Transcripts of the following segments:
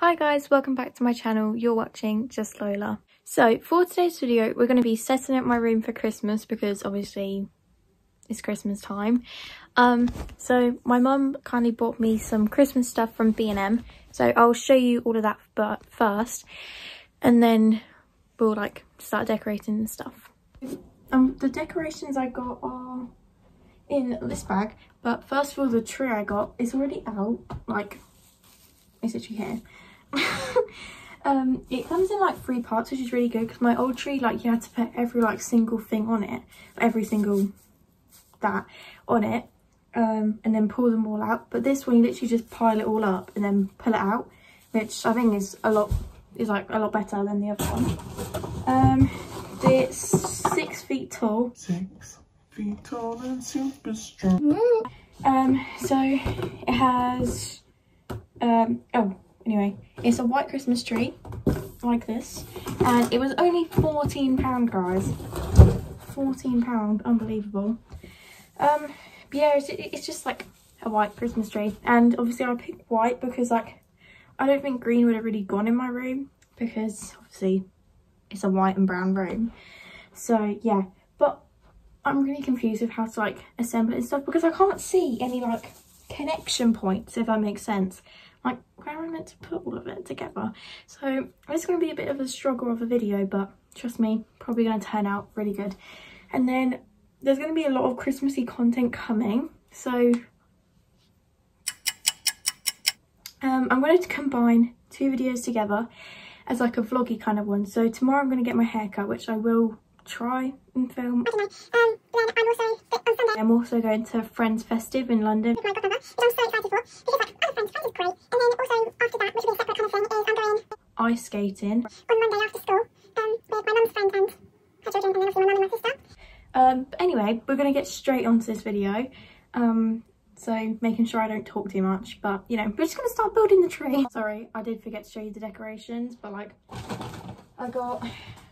Hi guys, welcome back to my channel. You're watching Just Lola. So for today's video, we're going to be setting up my room for Christmas because obviously it's Christmas time. So my mum kindly bought me some Christmas stuff from B&M. So I'll show you all of that first and then we'll like start decorating and stuff. The decorations I got are in this bag, but first of all, the tree I got is already out, like it's literally here. It comes in like 3 parts, which is really good because my old tree, like, you had to put every like single thing on it, every single that on it, and then pull them all out. But this one, you literally just pile it all up and then pull it out, which I think is a lot better than the other one. It's 6 feet tall. 6 feet tall and super strong. So it has anyway, it's a white Christmas tree like this, and it was only £14, guys. £14, unbelievable. But yeah, it's just like a white Christmas tree, and obviously I picked white because like I don't think green would have really gone in my room because obviously it's a white and brown room. So yeah, but I'm really confused with how to like assemble it and stuff because I can't see any like connection points, if that makes sense. Like, where am I meant to put all of it together? So it's going to be a bit of a struggle of a video, but trust me, probably going to turn out really good. And then there's going to be a lot of Christmassy content coming, so I'm going to combine 2 videos together as like a vloggy kind of one. So tomorrow I'm going to get my hair cut, which I will try and film. I'm also going to Friends Festive in London, which I'm so excited for because like other Friends is great. And then also after that, which will be a separate kind of thing, is I'm going ice skating on Monday after school with my mum's friend and her children, and then obviously my mum and my sister. But anyway, we're going to get straight onto this video. So making sure I don't talk too much, but you know, we're just going to start building the tree. Sorry, I did forget to show you the decorations, but like I got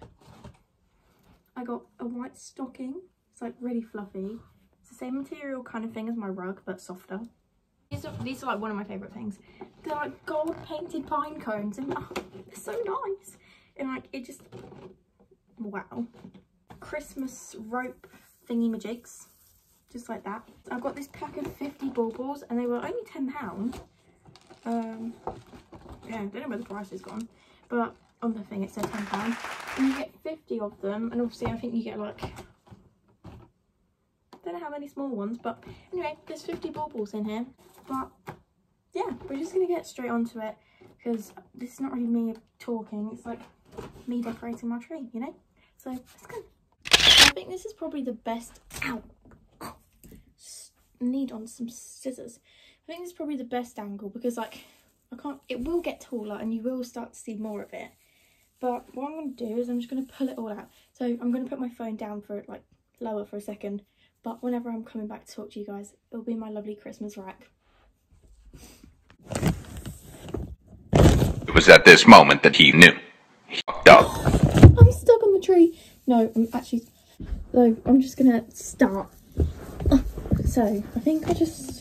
a white stocking. It's like really fluffy. It's the same material kind of thing as my rug, but softer. These are like one of my favourite things. They're like gold painted pine cones, and oh, they're so nice. And like it just, wow. Christmas rope thingy majigs, just like that. I've got this pack of 50 baubles, and they were only £10. Yeah, I don't know where the price has gone, but on the thing it said £10, and you get 50 of them. And obviously I think you get like, I don't know how many small ones, but anyway, there's 50 baubles in here. But yeah, we're just gonna get straight onto it because this is not really me talking, it's like me decorating my tree, you know. So let's go. I think this is probably the best, need on some scissors. I think this is probably the best angle because like it will get taller and you will start to see more of it. But what I'm going to do is I'm just going to pull it all out. So I'm going to put my phone down for it, like lower for a second. But whenever I'm coming back to talk to you guys, it'll be my lovely Christmas rack. It was at this moment that he knew. He fucked up. I'm stuck on the tree. No, I'm just going to start. So I think I don't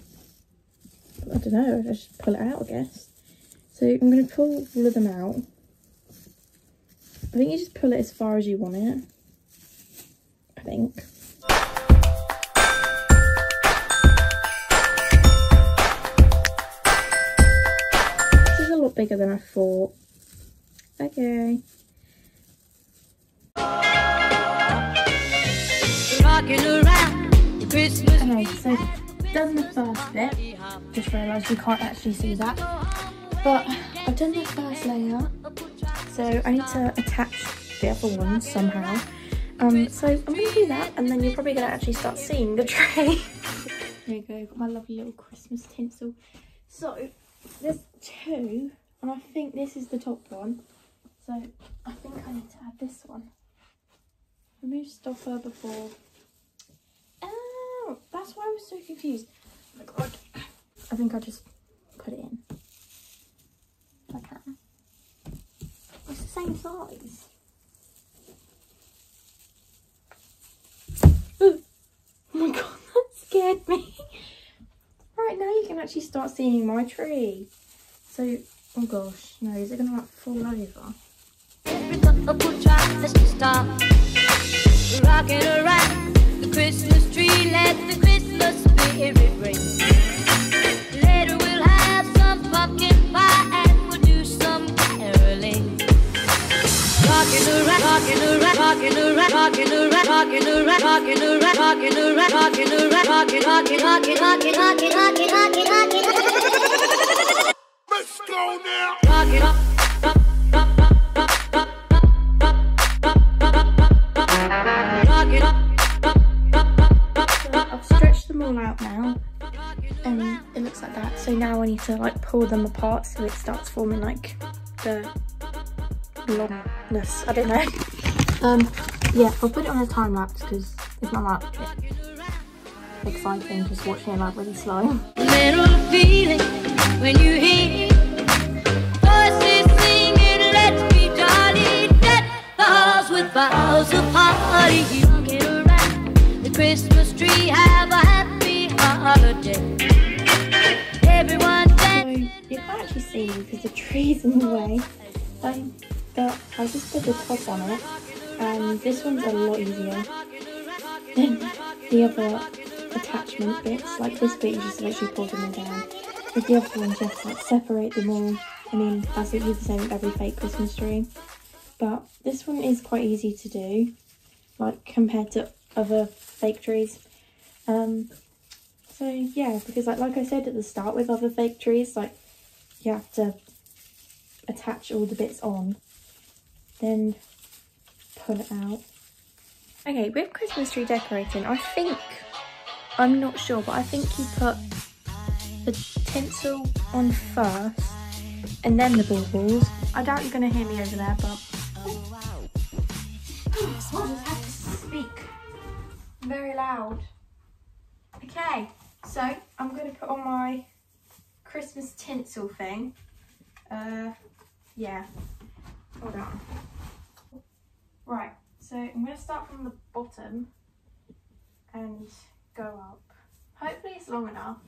know, I just pull it out, I guess. So I'm going to pull all of them out. I think you just pull it as far as you want it, I think. This is a lot bigger than I thought. Okay. Okay, so done the first bit. Just realised you can't actually see that. But I've done the first layer. So I need to attach the other one somehow. So I'm going to do that, and then you're probably going to actually start seeing the tree. There you go, got my lovely little Christmas tinsel. So there's 2, and I think this is the top one. So I think I need to add this one. Remove stopper before. Oh, that's why I was so confused. Oh my god. I think I just put it in. I can. It's the same size. Ooh. Oh my god, that scared me. Right, now you can actually start seeing my tree. So Oh gosh, no, is it gonna like fall over? Every couple tries to stop rocking around the Christmas tree. Let the Christmas spirit ring. Later we'll have some pumpkin pie and we'll do some caroling. Rocking around, rocking around, rocking around, rocking around, rocking around, rocking around, rocking around, rocking around, rocking, rocking, rocking, rocking, rocking, rocking, rocking, rocking. Let's go now. Rocking up. I've stretched them all out now and it looks like that. So now I need to like pull them apart so it starts forming like the longness. I don't know. Yeah, I'll put it on a time lapse because it's not that exciting just watching it like really slow. Little feeling when you hear voices singing, let's be jolly, deck the halls with boughs of holly. You get around the Christmas tree, have a happy holiday. Everyone dance. So you can't actually see me because the tree's in the way. But I just put the top on it, and this one's a lot easier than the other attachment bits. Like this bit, you just literally pull them all down. With the other ones, you have to like separate them all. I mean, that's literally the same with every fake Christmas tree. But this one is quite easy to do, like compared to other fake trees. So yeah, because like I said at the start, with other fake trees, like you have to attach all the bits on, then pull it out. Okay, with Christmas tree decorating, I'm not sure, but I think you put the tinsel on first and then the baubles. I doubt you're going to hear me over there, but I just have to speak very loud. Okay, so I'm going to put on my Christmas tinsel thing. Yeah, hold on. Right, so I'm going to start from the bottom and go up. Hopefully it's long enough.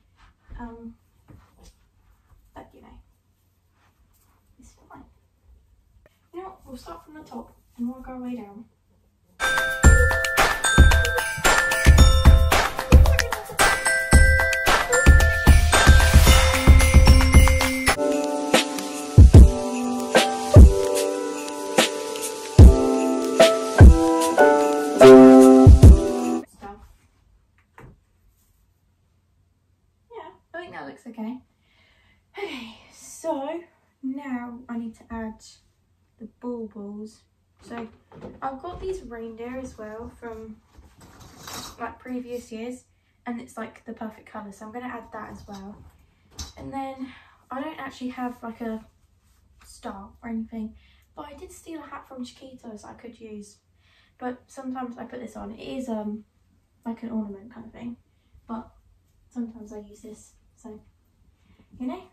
But you know, it's fine. You know what, we'll start from the top and we'll go way down. Okay. Okay, so now I need to add the baubles. So I've got these reindeer as well from like previous years, and it's like the perfect colour, so I'm going to add that as well. And then I don't actually have like a star or anything, but I did steal a hat from Chiquitos I could use, but sometimes I put this on. It is like an ornament kind of thing, but sometimes I use this, so you know.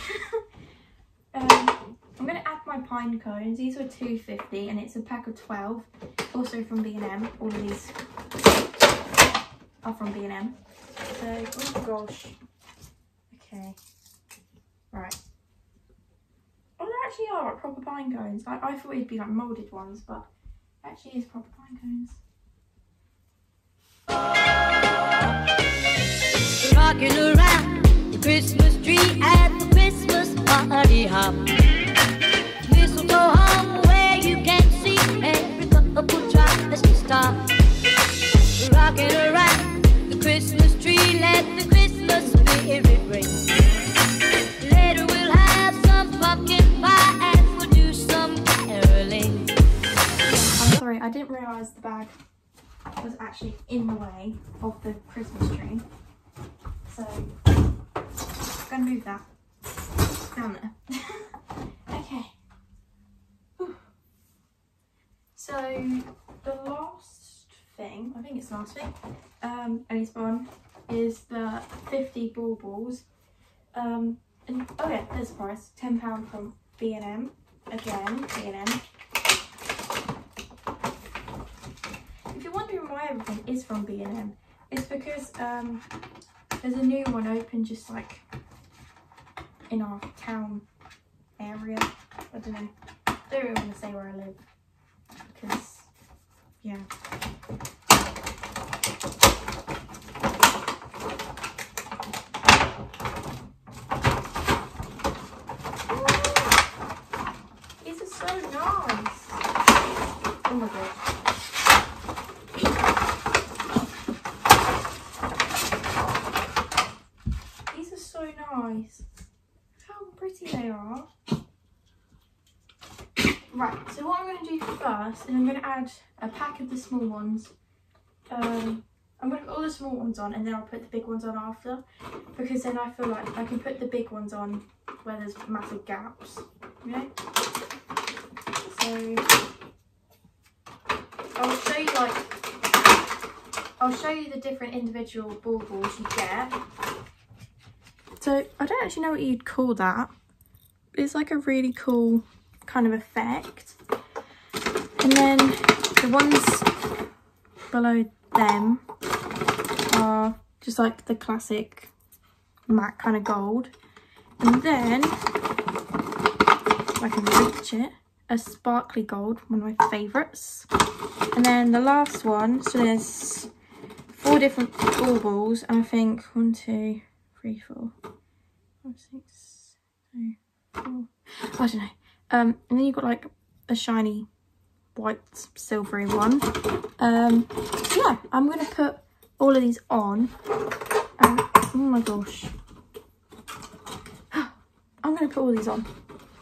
I'm going to add my pine cones. These were $2.50 and it's a pack of 12, also from B&M. All of these are from B&M. So, oh gosh. Okay. Right. Oh, there actually are like proper pine cones. I thought it'd be like moulded ones, but it actually is proper pine cones. Rocking around the Christmas tree at the Christmas party hop. Mistletoe hung where you can see every couple tries to stop. Rocking around the Christmas tree, let the Christmas spirit ring. Later we'll have some pumpkin pie and we'll do some caroling. I'm sorry, I didn't realise the bag was actually in the way of the Christmas tree. So I'm going to move that down there. Okay. Whew. So the last thing, I think it's the last thing, and it's one, is the 50 baubles. And oh yeah, there's the price, £10 from B&M. Again, B&M. If you're wondering why everything is from B&M, it's because there's a new one open just like in our town don't know. I don't really want to say where I live because, yeah. These are so nice. Oh my god. These are so nice. How pretty they are. Right, so what I'm going to do first is I'm going to add a pack of the small ones. I'm going to put all the small ones on and then I'll put the big ones on after, because then I feel like I can put the big ones on where there's massive gaps, you know? So I'll show you the different individual baubles you get. So I don't actually know what you'd call that. It's like a really cool kind of effect. And then the ones below them are just like the classic matte kind of gold. And then, if I can reach it, a sparkly gold, one of my favourites. And then the last one, so there's 4 different baubles, and I think 1, 2, 3, 4, 5, 6, 7, 8, 4. I don't know. And then you've got like a shiny white silvery one. Yeah, I'm gonna put all of these on. Oh my gosh. I'm gonna put all these on.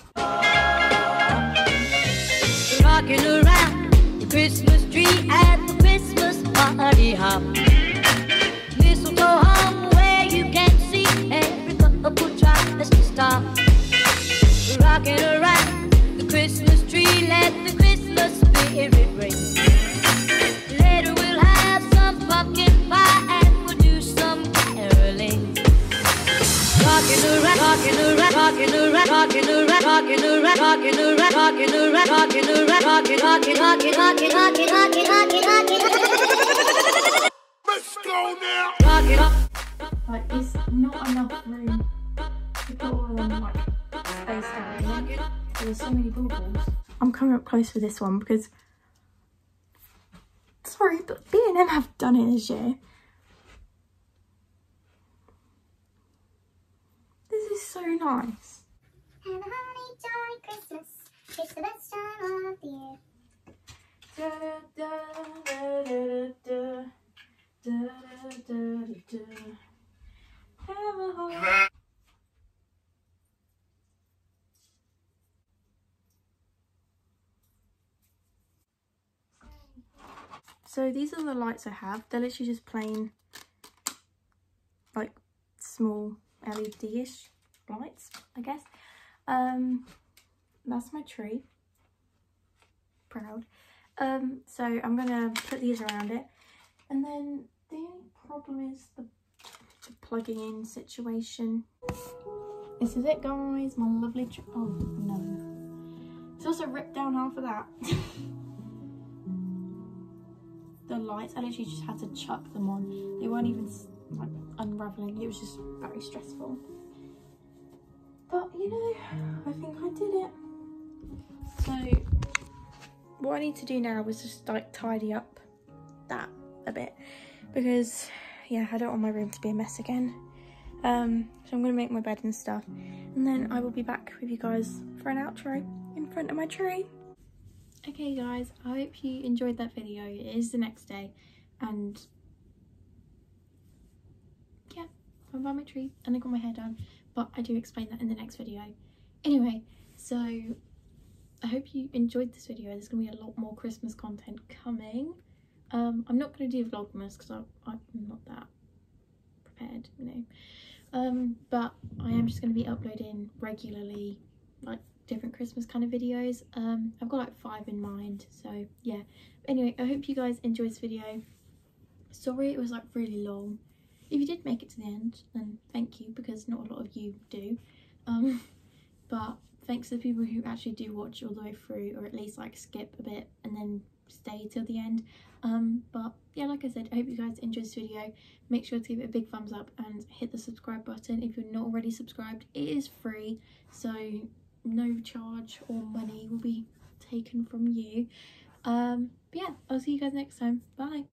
Rocking around the Christmas tree at the Christmas party hop. Mistletoe hung where you can see every couple tries to stop. Rocking around the Christmas tree, let the Christmas spirit ring. Later we'll have some pumpkin pie and we'll do some caroling. Rocking around, rocking around, rocking around, rocking around, rocking around, rocking around, rocking around, rocking around, rocking, rocking, rocking, rocking, rocking, rocking, rocking, rocking. Let's go now. Rocking up. Like, it's not enough room to put all of them like spaced out. There's so many baubles. I'm coming up close for this one because, sorry, but B&M have done it this year. This is so nice. Have a holly jolly Christmas. It's the best time of the year. Da, da, da, da, da, da, da, da, da. Have a holly. So these are the lights I have. They're literally just plain, like, small LED-ish lights, I guess. That's my tree. Proud. So I'm gonna put these around it, and then the only problem is the plugging in situation. This is it, guys. My lovely tree. Oh no! It's also ripped down half of that. The lights, I literally just had to chuck them on. They weren't even like unraveling. It was just very stressful. But you know, I think I did it. So what I need to do now is just like tidy up that a bit, because yeah, I don't want my room to be a mess again. So I'm gonna make my bed and stuff, and then I will be back with you guys for an outro in front of my tree. Okay guys, I hope you enjoyed that video. It is the next day, and yeah, I'm by my tree and I got my hair done, but I do explain that in the next video. Anyway, so I hope you enjoyed this video. There's gonna be a lot more Christmas content coming. I'm not gonna do Vlogmas because I'm not that prepared, you know. But I am just gonna be uploading regularly, like different Christmas kind of videos. I've got like 5 in mind, so yeah. Anyway, I hope you guys enjoyed this video. Sorry it was like really long. If you did make it to the end, then thank you, because not a lot of you do. But thanks to the people who actually do watch all the way through, or at least like skip a bit and then stay till the end. But yeah, like I said, I hope you guys enjoyed this video. Make sure to give it a big thumbs up and hit the subscribe button if you're not already subscribed. It is free, so no charge or money will be taken from you. But yeah, I'll see you guys next time. Bye.